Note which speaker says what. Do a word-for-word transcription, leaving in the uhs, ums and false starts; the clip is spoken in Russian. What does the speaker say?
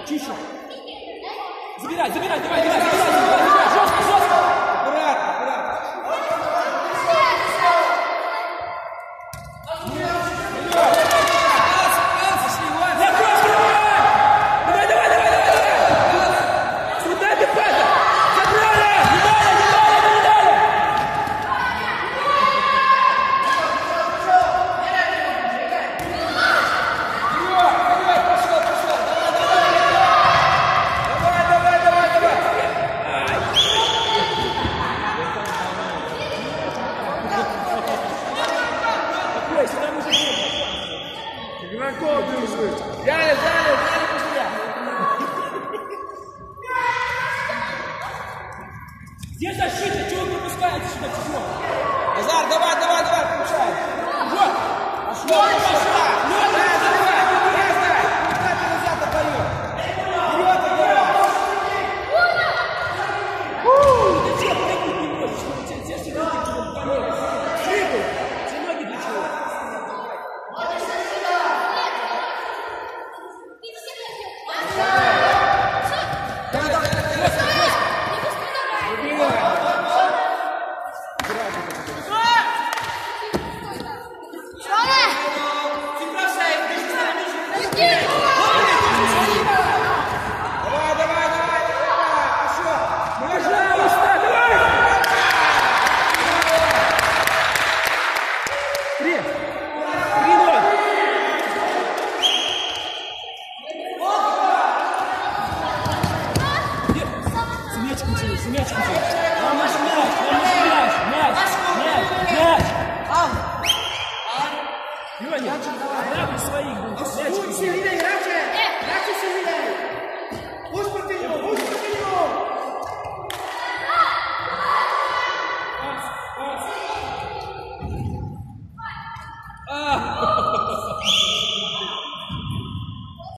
Speaker 1: Чище. Забирай, забирай, давай, давай, забирай, забирай, забирай. Жестко, жестко.
Speaker 2: Аккуратно, аккуратно.
Speaker 1: Взяли, взяли, взяли пустя. Где защита? Чего вы пропускаете сюда чужого?
Speaker 2: Назар, давай, давай, давай, включай.
Speaker 1: Вот.
Speaker 2: Пошел, пошел. Давай, давай, давай. Куда ты назад отдаешь? Вперед отдаешь.
Speaker 1: Ты че, прыгнуть не можешь? Тебе все все руки тебе помогут. Прыгай. Все ноги для чего? Ah!